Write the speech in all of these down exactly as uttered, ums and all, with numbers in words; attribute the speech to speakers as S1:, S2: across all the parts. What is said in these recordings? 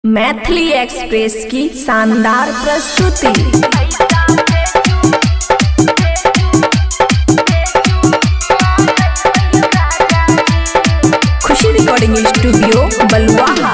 S1: Maithili express की शानदार प्रस्तुति। Khushi recording studio Baluaha.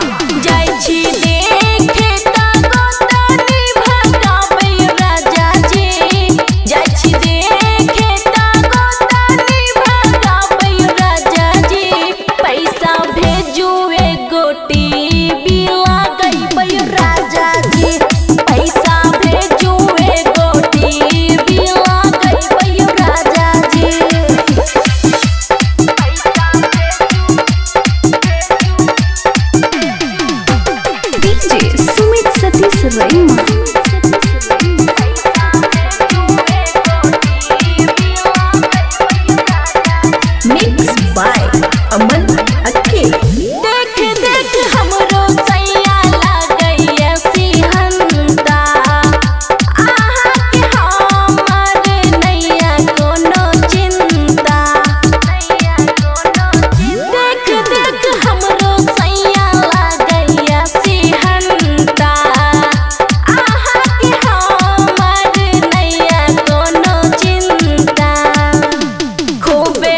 S1: Mix by Aman Akke.
S2: देख देख हमरो सैया लागैया सिहंता, आहा के हमर नैया कोनो चिंता, नैया कोनो चिंता। देख देख हमरो सैया लागैया सिहंता, आहा के हमर नैया कोनो चिंता। खूबे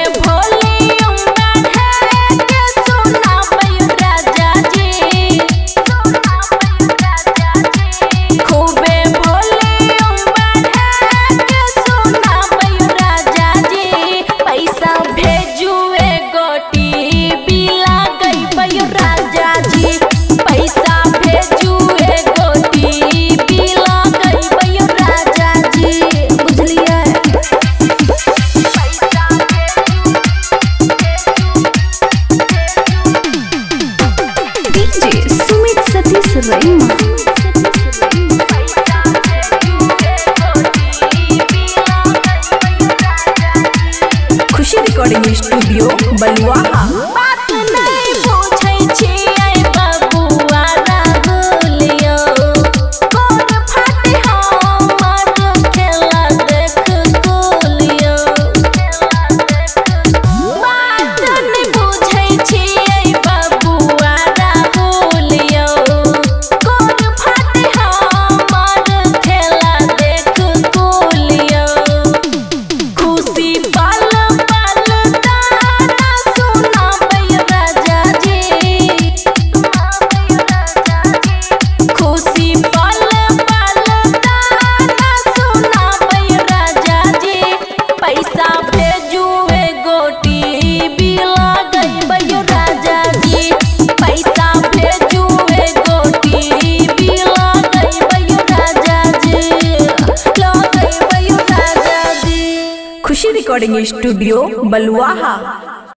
S1: खुशी रिकॉर्डिंग स्टूडियो बलुआहा।
S2: बात नहीं पूछै छियै बबुआ राहुलियो, कोन फाटे हमर खेला देख कुलियो। बात नहीं पूछै छियै बबुआ राहुलियो, कोन फाटे हमर खेला देख कुलियो। खुशी पल
S1: खुशी रिकॉर्डिंग स्टूडियो बलुआहा।